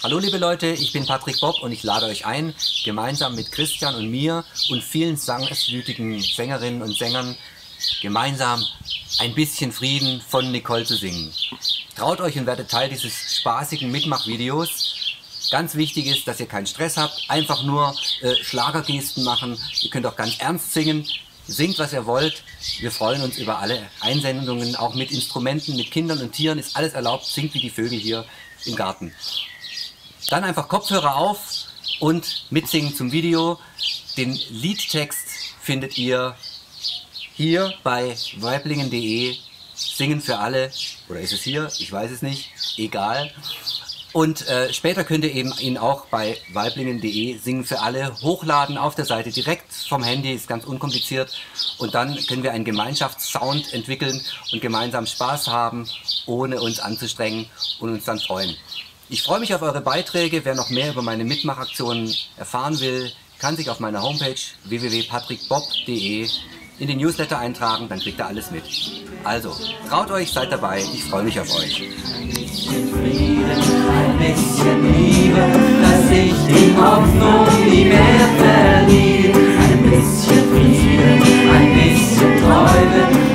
Hallo liebe Leute, ich bin Patrick Bob und ich lade euch ein, gemeinsam mit Christian und mir und vielen sangeswütigen Sängerinnen und Sängern gemeinsam ein bisschen Frieden von Nicole zu singen. Traut euch und werdet Teil dieses spaßigen Mitmachvideos. Ganz wichtig ist, dass ihr keinen Stress habt, einfach nur Schlagergesten machen. Ihr könnt auch ganz ernst singen. Singt, was ihr wollt. Wir freuen uns über alle Einsendungen, auch mit Instrumenten, mit Kindern und Tieren ist alles erlaubt. Singt wie die Vögel hier im Garten. Dann einfach Kopfhörer auf und mitsingen zum Video. Den Liedtext findet ihr hier bei waiblingen.de. Singen für alle. Oder ist es hier? Ich weiß es nicht. Egal. Und später könnt ihr eben ihn auch bei waiblingen.de Singen für alle hochladen auf der Seite direkt vom Handy, ist ganz unkompliziert. Und dann können wir einen Gemeinschaftssound entwickeln und gemeinsam Spaß haben, ohne uns anzustrengen und uns dann freuen. Ich freue mich auf eure Beiträge. Wer noch mehr über meine Mitmachaktionen erfahren will, kann sich auf meiner Homepage www.patrickbob.de in den Newsletter eintragen, dann kriegt ihr alles mit. Also, traut euch, seid dabei, ich freue mich auf euch. Ein bisschen Frieden, ein bisschen Liebe, dass ich die Hoffnung nie mehr verliere. Ein bisschen Frieden, ein bisschen Träume,